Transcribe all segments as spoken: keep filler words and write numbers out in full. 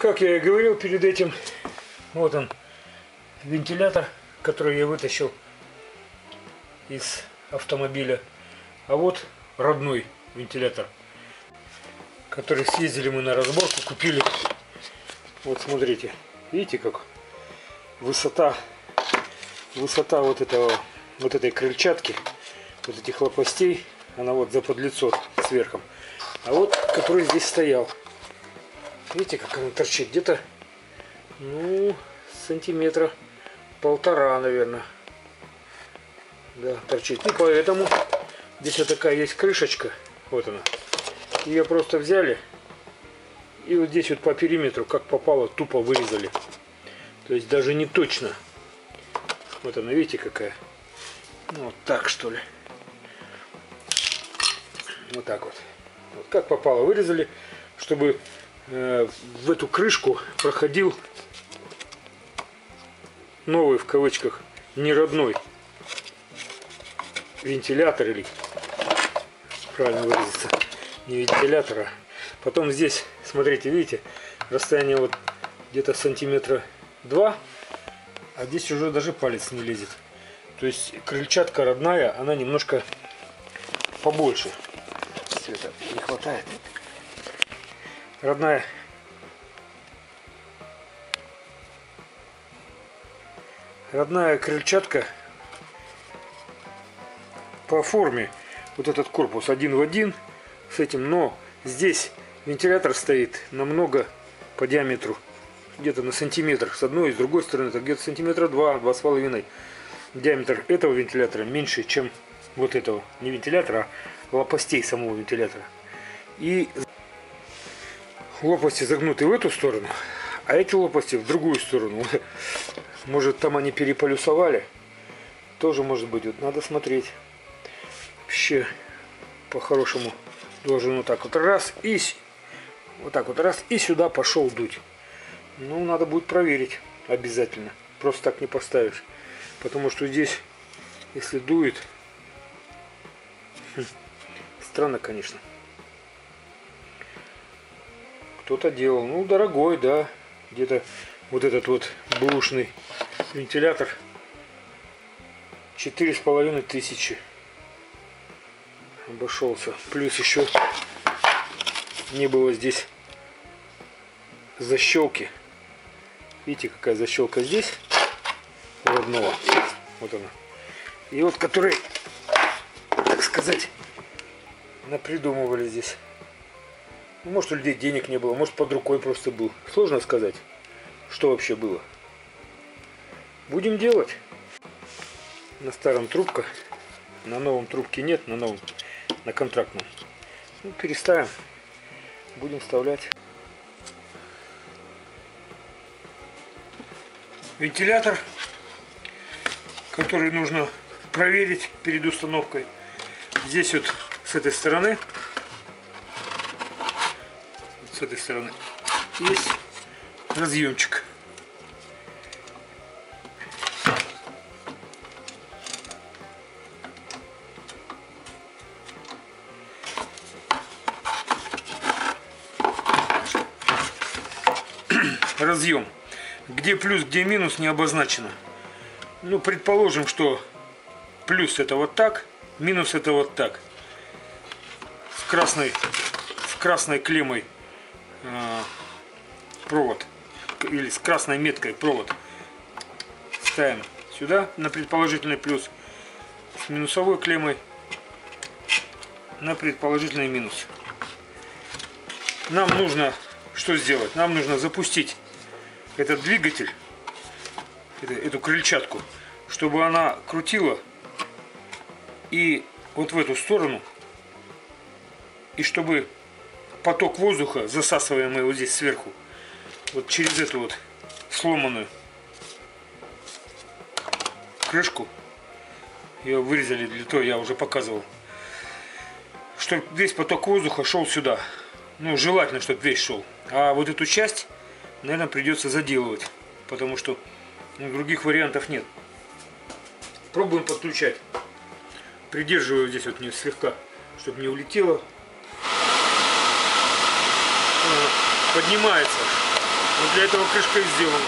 Как я и говорил перед этим, вот он, вентилятор, который я вытащил из автомобиля. А вот родной вентилятор, который съездили мы на разборку, купили. Вот смотрите, видите, как высота, высота вот этого, вот этой крыльчатки, вот этих лопастей, она вот за подлицо сверху. А вот, который здесь стоял, видите, как она торчит, где-то, ну, сантиметра полтора, наверное, да, торчит. И поэтому здесь вот такая есть крышечка, вот она. Ее просто взяли и вот здесь вот по периметру, как попало, тупо вырезали. То есть даже не точно. Вот она, видите, какая. Ну, вот так, что ли. Вот так вот. Вот как попало, вырезали, чтобы э, в эту крышку проходил новый, в кавычках, не родной вентилятор, или правильно выразиться, не вентилятора. Потом здесь, смотрите, видите, расстояние вот где-то сантиметра два, а здесь уже даже палец не лезет. То есть крыльчатка родная, она немножко побольше. Света не хватает. Родная. Родная крыльчатка по форме, вот этот корпус один в один с этим, но здесь вентилятор стоит намного по диаметру, где-то на сантиметр с одной и с другой стороны, это где-то сантиметра два, два с половиной. Диаметр этого вентилятора меньше, чем вот этого, не вентилятора, а лопастей самого вентилятора. И лопасти загнуты в эту сторону, а эти лопасти в другую сторону. Может, там они переполюсовали, тоже может быть. Вот надо смотреть. Вообще, по-хорошему, должен вот так вот раз и вот так вот раз и сюда пошел дуть. Ну, надо будет проверить обязательно. Просто так не поставишь. Потому что здесь, если дует, странно, конечно. Кто-то делал. Ну, дорогой, да. Где-то вот этот вот бэушный вентилятор четыре с половиной тысячи обошелся. Плюс еще не было здесь защелки. Видите, какая защелка здесь родного. Вот она. И вот который, так сказать, напридумывали здесь. Ну, может, у людей денег не было, может, под рукой просто был. Сложно сказать, что вообще было. Будем делать. На старом трубка, на новом трубке нет, на новом, на контрактном. Ну, переставим, будем вставлять. Вентилятор, который нужно проверить перед установкой. Здесь вот с этой стороны, вот с этой стороны есть разъемчик. Разъем. Где плюс, где минус, не обозначено. Ну, предположим, что плюс это вот так, минус это вот так. С красной, с красной клеммой э, провод, или с красной меткой провод ставим сюда на предположительный плюс, с минусовой клеммой на предположительный минус. Нам нужно что сделать? Нам нужно запустить этот двигатель, эту, эту крыльчатку, чтобы она крутила и вот в эту сторону, и чтобы поток воздуха, засасываемый вот здесь сверху, вот через эту вот сломанную крышку, ее вырезали для того, я уже показывал, чтобы весь поток воздуха шел сюда. Ну, желательно, чтобы весь шел. А вот эту часть, наверное, придется заделывать, потому что, ну, других вариантов нет. Пробуем подключать. Придерживаю здесь вот не слегка, чтобы не улетело. Поднимается Вот для этого крышка и сделана.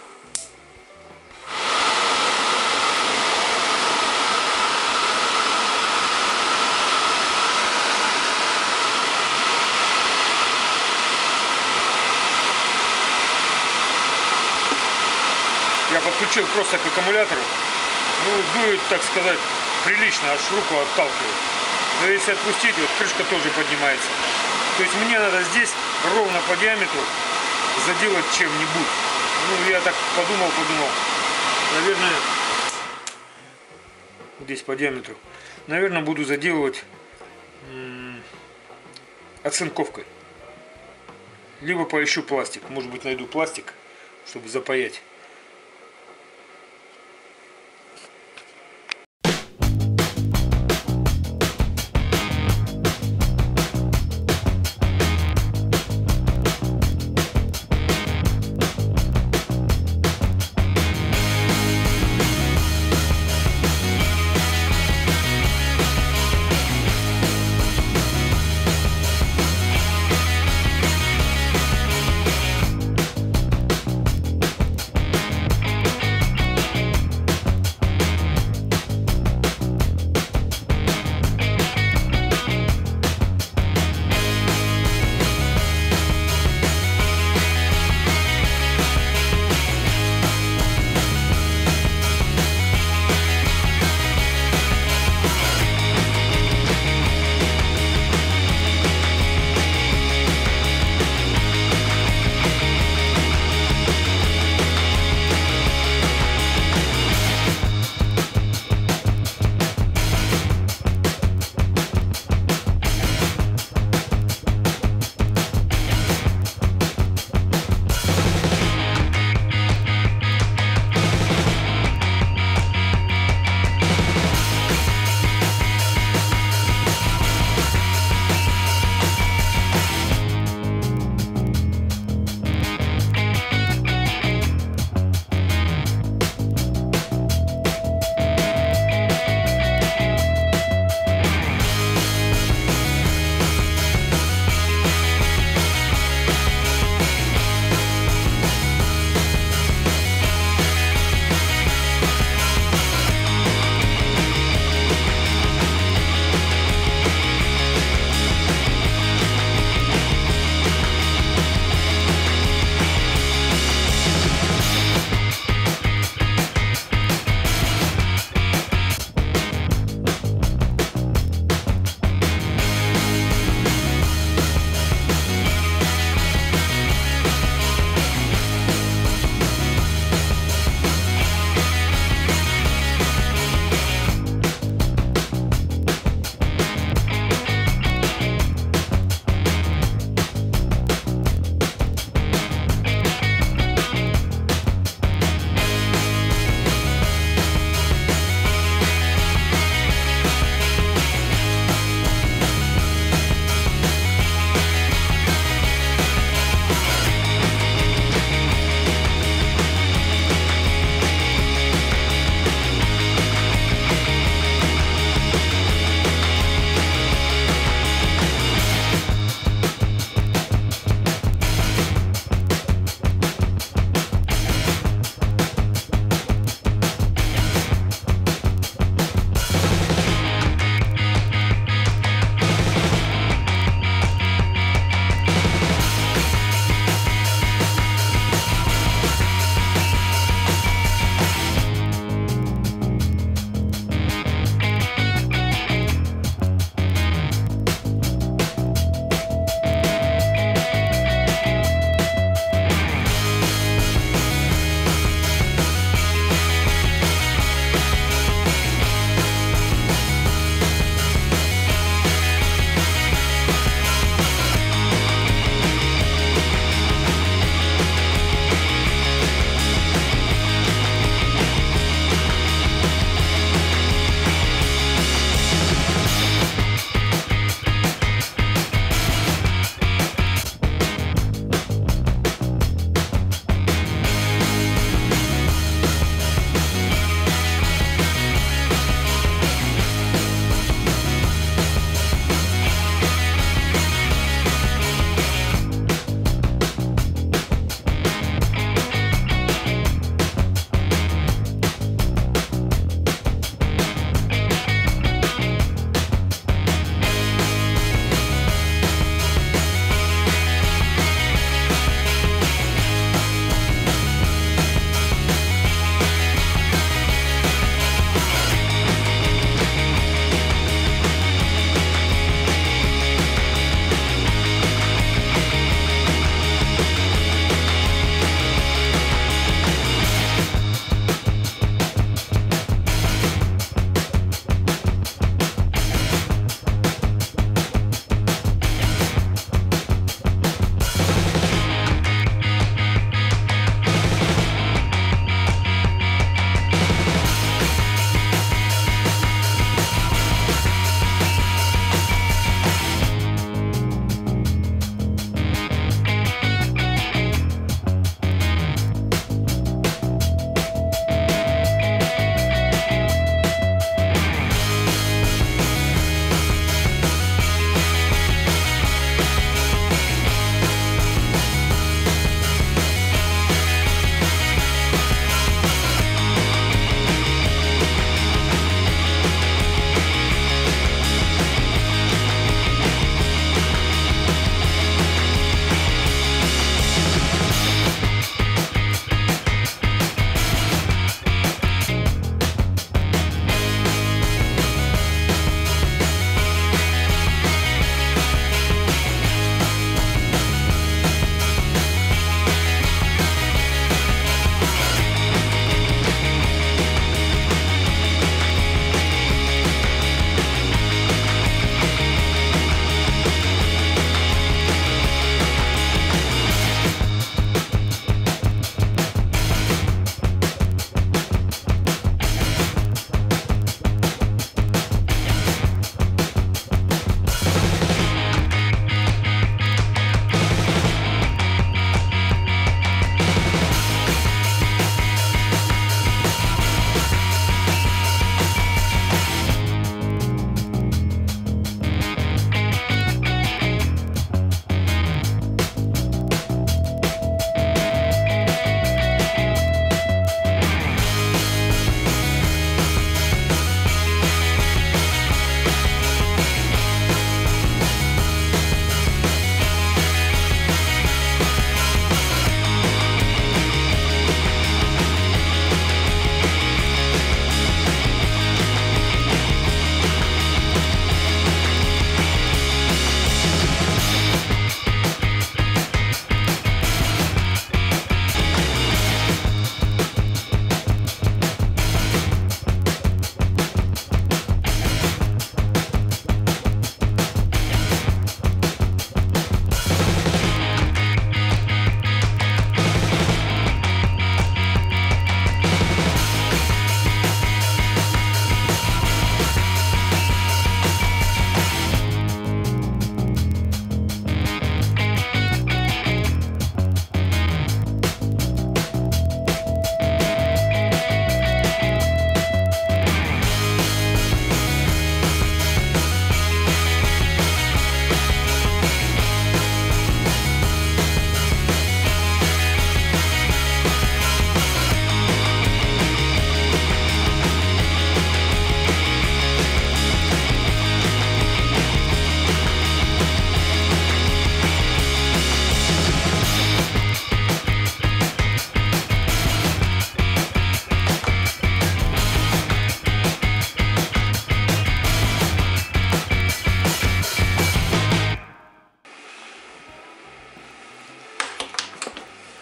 Я подключил просто к аккумулятору. Ну, дует, так сказать, прилично, аж руку отталкивает. Но если отпустить, вот крышка тоже поднимается. То есть мне надо здесь ровно по диаметру заделать чем-нибудь. Ну, я так подумал, подумал. Наверное, здесь по диаметру. Наверное, буду заделывать оцинковкой. Либо поищу пластик. Может быть, найду пластик, чтобы запаять.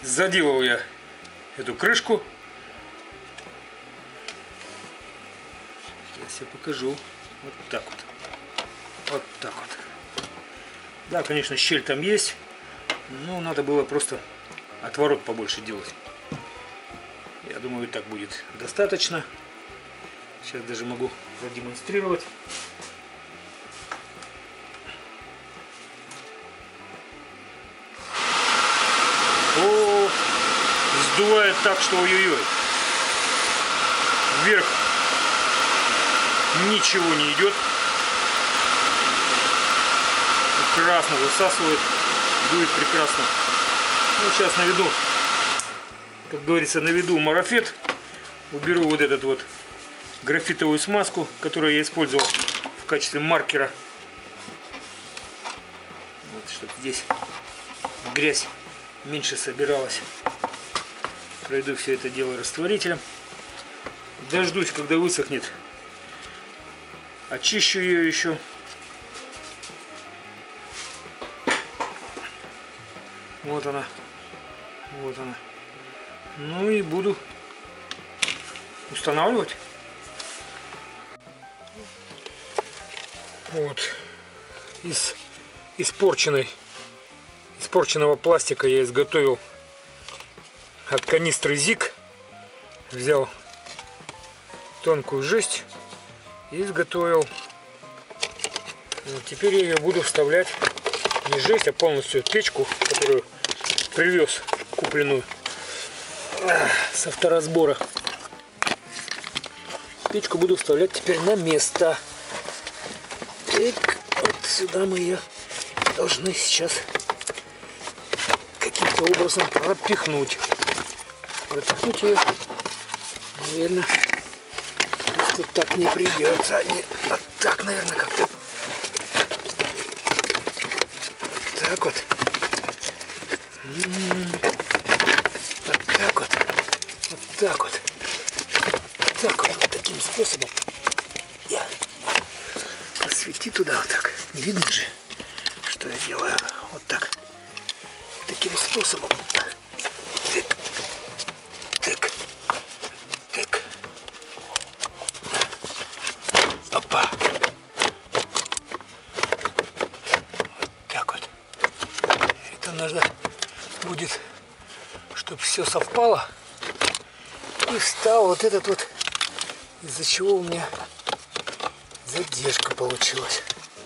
Заделал я эту крышку. Сейчас я покажу. Вот так вот. Вот так вот. Да, конечно, щель там есть, но надо было просто отворот побольше делать. Я думаю, и так будет достаточно. Сейчас даже могу продемонстрировать. О, сдувает так, что ой-ой-ой. Вверх ничего не идет. Прекрасно высасывает, дует прекрасно. Ну, сейчас наведу, как говорится, наведу марафет. Уберу вот этот вот графитовую смазку, которую я использовал в качестве маркера. Вот, чтобы здесь грязь меньше собиралась. Пройду все это дело растворителем. Дождусь, когда высохнет. Очищу ее еще. Вот она. Вот она. Ну и буду устанавливать. Вот. Из испорченной, испорченного пластика я изготовил от канистры зик. Взял тонкую жесть и изготовил. Вот теперь я ее буду вставлять не жесть, а полностью печку, которую привез, купленную с авторазбора. Печку буду вставлять теперь на место. Так, вот сюда мы ее должны сейчас каким-то образом пропихнуть. Пропихнуть ее, наверное, как-то так не придется. Не, вот так, наверное, как-то. Так вот. Вот так вот. Вот так вот. Так вот, вот таким способом. Я посвети туда вот так. Не видно же, что я делаю. Вот так. Таким способом. Так. Так. Так. Опа. Вот так вот. Это нужно будет, чтобы все совпало. И встал вот этот вот, из-за чего у меня задержка получилась.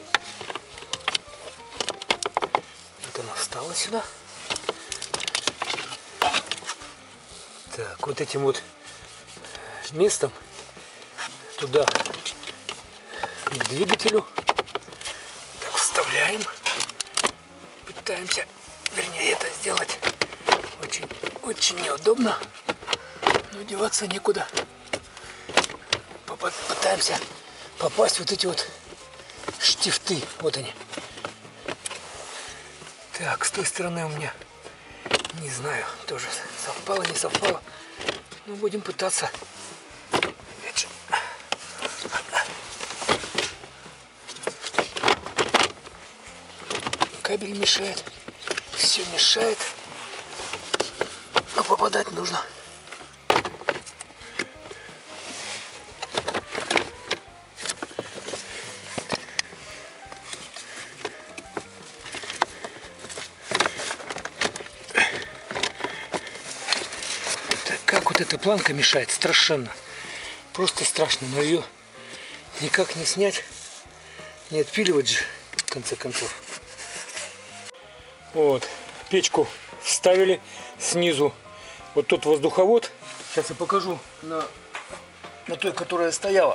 Вот она встала сюда. Так, вот этим вот местом туда к двигателю. Так, вставляем. Пытаемся, вернее, это сделать очень, очень неудобно. Но деваться некуда. Пытаемся попасть вот эти вот штифты. Вот они. Так, с той стороны у меня не знаю, тоже совпало, не совпало. Но будем пытаться. Кабель мешает. Все мешает. Но попадать нужно. Как вот эта планка мешает, страшенно. Просто страшно, но ее никак не снять, не отпиливать же, в конце концов. Вот, печку вставили снизу. Вот тут воздуховод. Сейчас я покажу на, на той, которая стояла.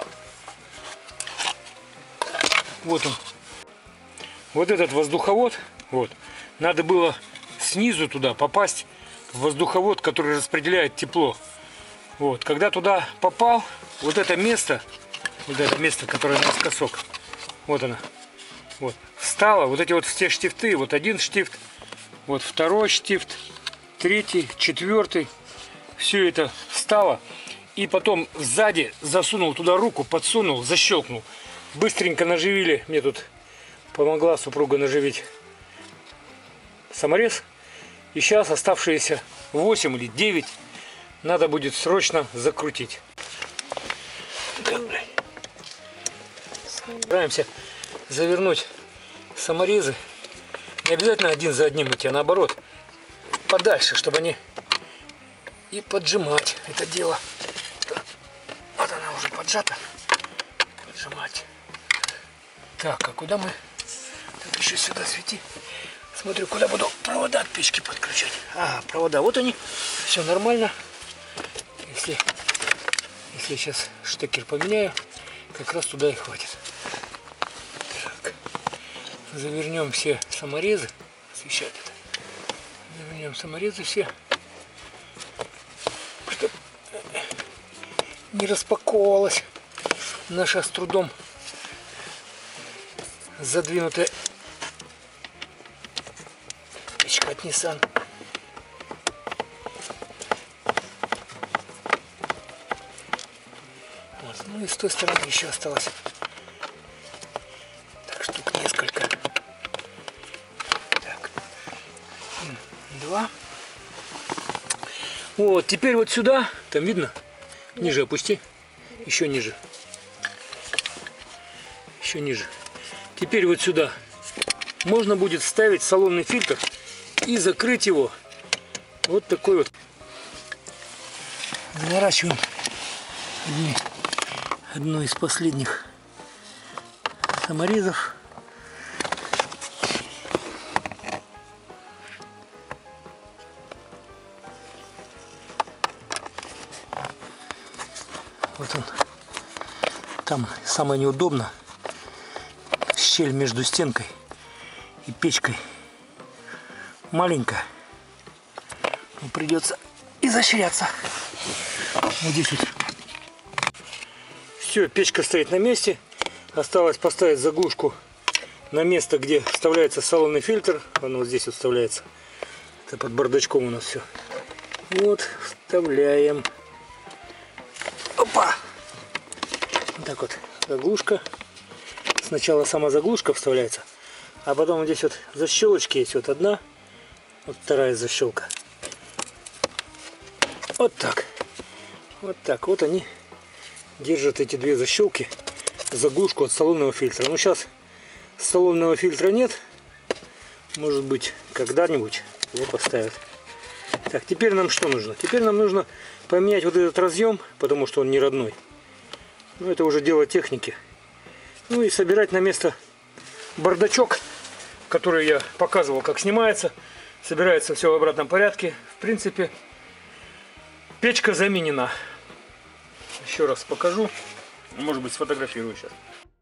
Вот он. Вот этот воздуховод. Вот. Надо было снизу туда попасть. Воздуховод, который распределяет тепло. Вот, когда туда попал, вот это место, вот это место, которое наискосок, вот она, вот, встала, вот эти вот все штифты, вот один штифт, вот второй штифт, третий, четвертый, все это встало, и потом сзади засунул туда руку, подсунул, защелкнул, быстренько наживили, мне тут помогла супруга наживить саморез. И сейчас оставшиеся восемь или девять надо будет срочно закрутить. Стараемся завернуть саморезы. Не обязательно один за одним идти, а наоборот подальше, чтобы они и поджимать это дело. Вот она уже поджата. Поджимать. Так, а куда мы? Так, еще сюда свети. Смотрю, куда буду провода от печки подключать. А, провода, вот они. Все нормально. Если, если сейчас штекер поменяю, как раз туда и хватит. Так. Завернем все саморезы. Освещать это. Завернем саморезы все. Чтобы не распаковывалась наша с трудом задвинутая печка от Nissan. Вот. Ну и с той стороны еще осталось. Так, штук несколько. Так. Два. Вот, теперь вот сюда, там видно? Ниже опусти. Еще ниже. Еще ниже. Теперь вот сюда можно будет вставить салонный фильтр и закрыть его вот такой вот. Наращиваем одно из последних саморезов. Вот он. Там самое неудобно. Щель между стенкой и печкой маленькая, но придется изощряться. Вот здесь вот. Все, печка стоит на месте. Осталось поставить заглушку на место, где вставляется салонный фильтр. Он вот здесь вот вставляется. Это под бардачком у нас все. Вот, вставляем. Опа! Вот так вот заглушка. Сначала сама заглушка вставляется, а потом вот здесь вот защелочки есть. Вот одна, вот вторая защелка. Вот так. Вот так. Вот они держат, эти две защелки, заглушку от салонного фильтра. Ну сейчас салонного фильтра нет. Может быть, когда-нибудь его поставят. Так, теперь нам что нужно? Теперь нам нужно поменять вот этот разъем, потому что он не родной. Ну, это уже дело техники. Ну и собирать на место бардачок, который я показывал, как снимается. Собирается все в обратном порядке. В принципе, печка заменена. Еще раз покажу. Может быть, сфотографирую сейчас.